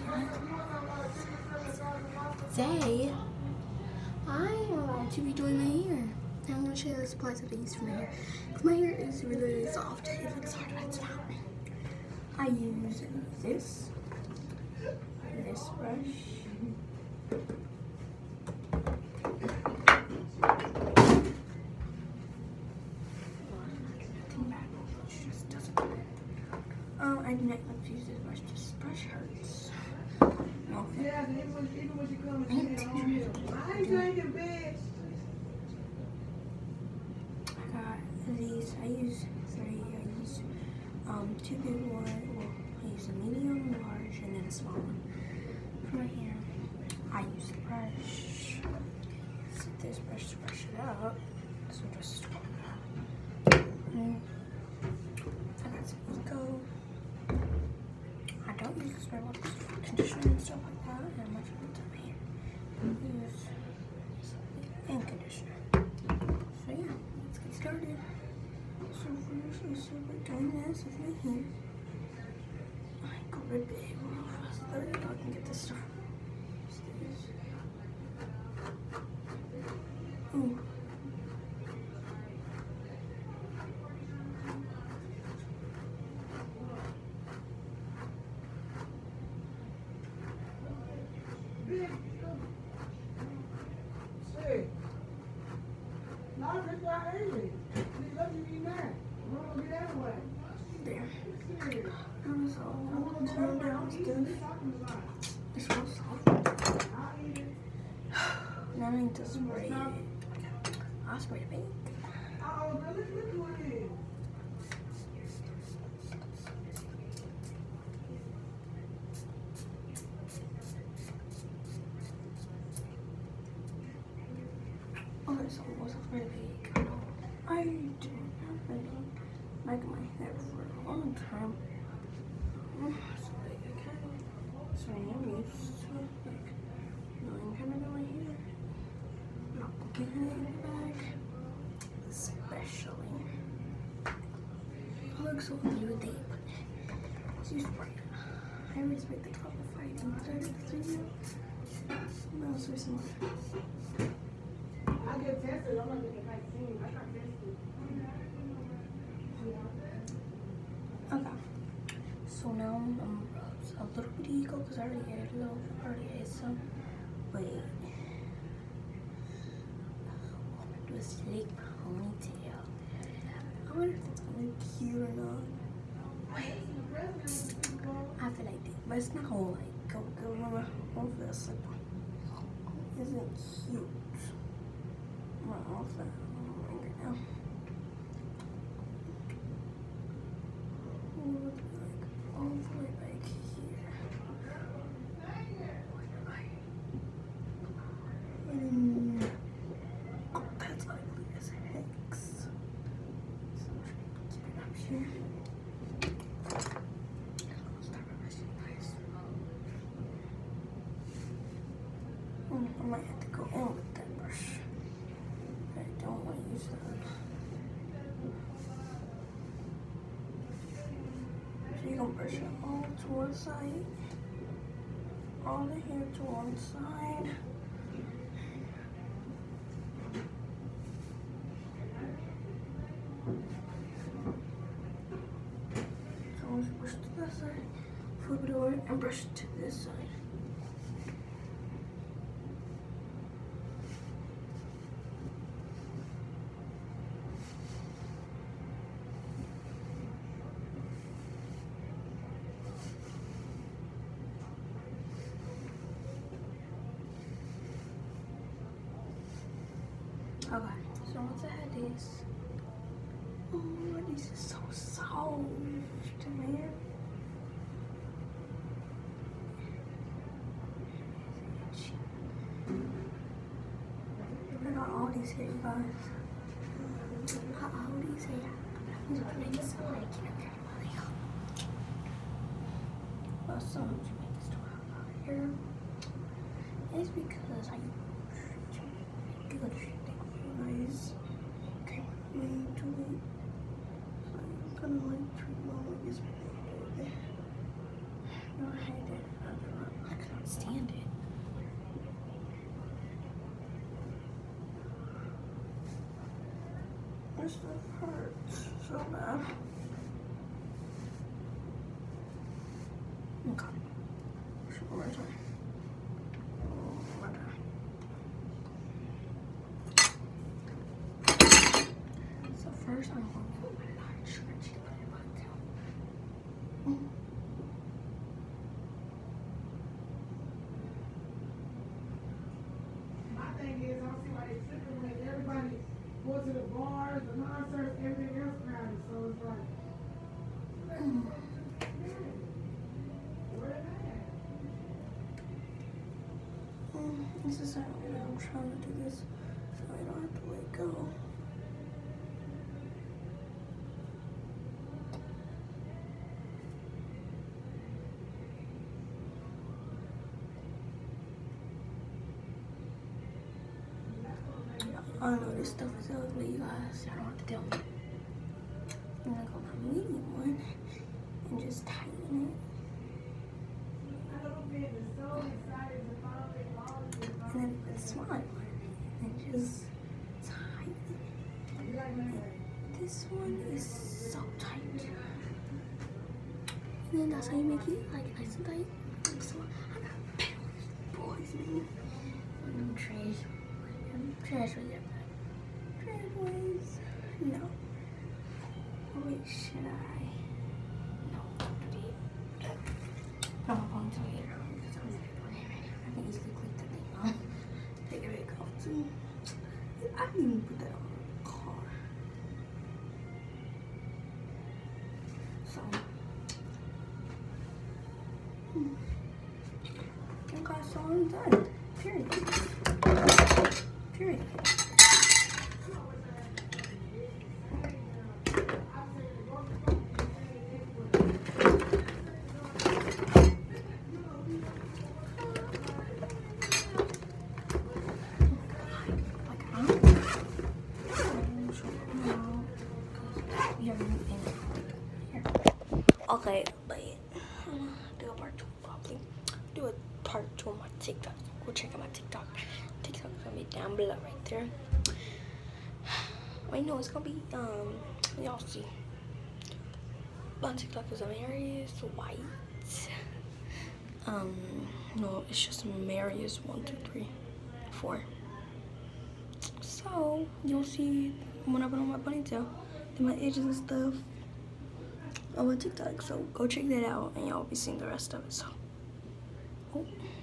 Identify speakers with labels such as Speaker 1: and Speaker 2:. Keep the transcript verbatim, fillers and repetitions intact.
Speaker 1: Today, I am about to be doing my hair. I'm going to show you the supplies that I use for my hair. Because my hair is really, really soft. It looks hard, but it's not. I use this, this brush. Oh, I do not like to use this brush. This brush hurts. No.
Speaker 2: Yeah, even when, even when you come
Speaker 1: I need to
Speaker 2: I ain't drinking, bitch.
Speaker 1: I got these. I use three. I use um two big ones. Well, I use a medium, large, and then a small one. For my hair, I use the brush. Use this brush to brush it out. This one just strong out. Mm. I got some Eco. I don't use this very much conditioner and stuff like that. And much of the time here, I use and conditioner. So yeah, let's get started. So first, I start doing this with my hair. I go to bed real fast so that I can get this stuff. Ooh.
Speaker 2: Say, no, that's why I ate it. You love you eat that. I'm gonna get that way.
Speaker 1: There.
Speaker 2: Say,
Speaker 1: I'm so calm down still. It's so soft.
Speaker 2: I'll eat it.
Speaker 1: Now I need to spray it. I'll spray the paint.
Speaker 2: Oh, now look, look who it is.
Speaker 1: Okay, so what's up spray the paint? I didn't have been making my hair for a long time. So like, I kind of, so I'm used to like knowing kind of my hair. Not looking at it in the back. Especially. I look so intimidate, but it's used right. I respect the top of fight inside of this video. That was very similar.
Speaker 2: I get tested. I'm not gonna get vaccine. I got tested.
Speaker 1: Okay. So now I'm gonna rub a little bit of Eco because I already added a little, I already added some. Wait. I'm gonna do a slick ponytail. I wonder if it's gonna be cute or not. Wait. I feel like that, but it's not gonna like go good on my own for a slip. Isn't cute. My outfit right now. Look like all the way back here. Mm. Oh, that's ugly as heck. So keep it up here. I'll start by brushing nice. Mm, I might have to go in with that brush. I don't want to use that. So you can brush it all to one side. All the hair to one side. So let's brush to that side, flip it over, and brush it to this side. Okay, so once I had this, oh, this is so soft, man. I got all these hair, you guys. I got all these hair. These are pretty so I can't get money out. But so much makes to have hair. It's because I do good shit. Nice. Okay, we need to wait. So I'm gonna like treat mom like this. No, I hate it. I don't know. my stuff hurts so bad. Okay. One more time. One more time. So first I'm going to put my large stretchy little ponytail. Mm.
Speaker 2: My thing is, I don't see why they tripping when everybody goes to the bars, the concerts, everything else crowded. So it's like,
Speaker 1: Mm.
Speaker 2: where they at?
Speaker 1: Mm, this is how I'm trying to do this so I don't have to let go. I know this stuff is ugly, you guys. I don't have to tell me. I'm gonna go my medium one and just tighten it. And then put a small one and just tighten it. This one is so tight. And then that's how you make it like nice and tight. So I got pills, boys, man. I'm trash. I'm trash with your trash boys. No. Wait, should I? No, don't do it. Put my ponytail here because I'm I can easily click the thing on. Take it back off too. I didn't even put that on the car. So, hmm. Okay, so I'm done. Period. Period. Okay, but I'm gonna do a part two probably. Do a part two on my TikTok. Go check out my TikTok. TikTok's gonna be down below right there. Wait, no, it's gonna be um y'all see. My TikTok is Marius White. Um no, it's just Marius one, two, three, four. So you'll see when I put on my ponytail and my edges and stuff on my TikTok. So go check that out and y'all will be seeing the rest of it. So oh.